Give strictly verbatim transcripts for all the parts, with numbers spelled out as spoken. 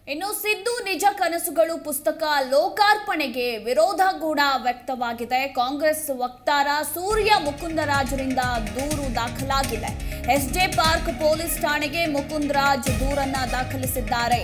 ಇನ್ನು ಸಿದ್ದು ನಿಜ ಕನಸುಗಳು ಪುಸ್ತಕ ಲೋಕಾರ್ಪಣೆಗೆ ವಿರೋಧ ಕೂಡ ವ್ಯಕ್ತವಾಗಿದೆ. ಕಾಂಗ್ರೆಸ್ ವಕ್ತಾರ ಸೂರ್ಯ ಮುಕುಂದರಾಜರಿಂದ ದೂರು ದಾಖಲಾಗಿದೆ. ಎಸ್ಜೆ ಪಾರ್ಕ್ ಪೊಲೀಸ್ ಠಾಣೆಗೆ ಮುಕುಂದರಾಜ್ ದೂರನ್ನ ದಾಖಲಿಸಿದ್ದಾರೆ.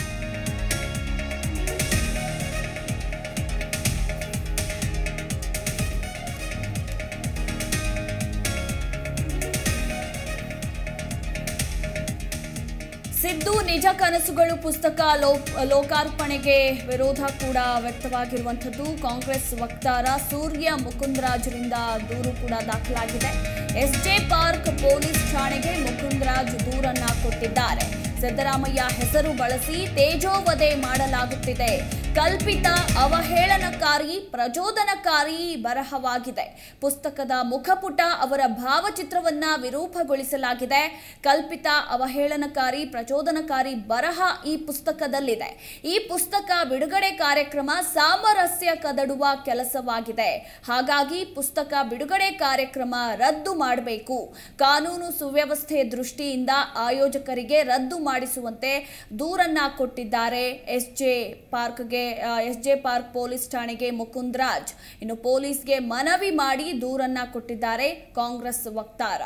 ಸಿದ್ದು ನಿಜ ಕನಸುಗಳು ಪುಸ್ತಕ ಲೋಕಾರ್ಪಣೆಗೆ ವಿರೋಧ ಕೂಡ ವ್ಯಕ್ತವಾಗಿರುವಂಥದ್ದು. ಕಾಂಗ್ರೆಸ್ ವಕ್ತಾರ ಸೂರ್ಯ ಮುಕುಂದರಾಜರಿಂದ ದೂರು ಕೂಡ ದಾಖಲಾಗಿದೆ. ಎಸ್ಜೆ ಪಾರ್ಕ್ ಪೊಲೀಸ್ ಠಾಣೆಗೆ ಮುಕುಂದರಾಜ್ ದೂರನ್ನ ಕೊಟ್ಟಿದ್ದಾರೆ. ಸಿದ್ದರಾಮಯ್ಯ ಹೆಸರು ಬಳಸಿ ತೇಜೋವಧೆ ಮಾಡಲಾಗುತ್ತಿದೆ. ಕಲ್ಪಿತ, ಅವಹೇಳನಕಾರಿ, ಪ್ರಚೋದನಕಾರಿ ಬರಹವಾಗಿದೆ. ಪುಸ್ತಕದ ಮುಖಪುಟ ಅವರ ಭಾವಚಿತ್ರವನ್ನ ವಿರೂಪಗೊಳಿಸಲಾಗಿದೆ. ಕಲ್ಪಿತ, ಅವಹೇಳನಕಾರಿ, ಪ್ರಚೋದನಕಾರಿ ಬರಹ ಈ ಪುಸ್ತಕದಲ್ಲಿದೆ. ಈ ಪುಸ್ತಕ ಬಿಡುಗಡೆ ಕಾರ್ಯಕ್ರಮ ಸಾಮರಸ್ಯ ಕದಡುವ ಕೆಲಸವಾಗಿದೆ. ಹಾಗಾಗಿ ಪುಸ್ತಕ ಬಿಡುಗಡೆ ಕಾರ್ಯಕ್ರಮ ರದ್ದು ಮಾಡಬೇಕು. ಕಾನೂನು ಸುವ್ಯವಸ್ಥೆ ದೃಷ್ಟಿಯಿಂದ ಆಯೋಜಕರಿಗೆ ರದ್ದು ಮಾಡಿಸುವಂತೆ ದೂರನ್ನ ಕೊಟ್ಟಿದ್ದಾರೆ. ಎಸ್ಜೆ ಪಾರ್ಕ್ಗೆ ಎಸ್ಜೆ ಪಾರ್ಕ್ ಪೊಲೀಸ್ ಠಾಣೆಗೆ ಮುಕುಂದರಾಜ್ ಇನ್ನು ಪೊಲೀಸ್ಗೆ ಮನವಿ ಮಾಡಿ ದೂರನ್ನ ಕೊಟ್ಟಿದ್ದಾರೆ ಕಾಂಗ್ರೆಸ್ ವಕ್ತಾರ.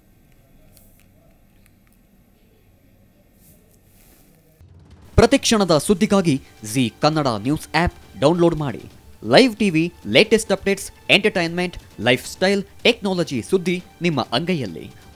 ಪ್ರತಿಕ್ಷಣದ ಸುದ್ದಿಗಾಗಿ Zee Kannada news app download ಮಾಡಿ. Live TV, latest updates, entertainment, lifestyle, technology ಸುದ್ದಿ ನಿಮ್ಮ ಅಂಗೈಯಲ್ಲಿ.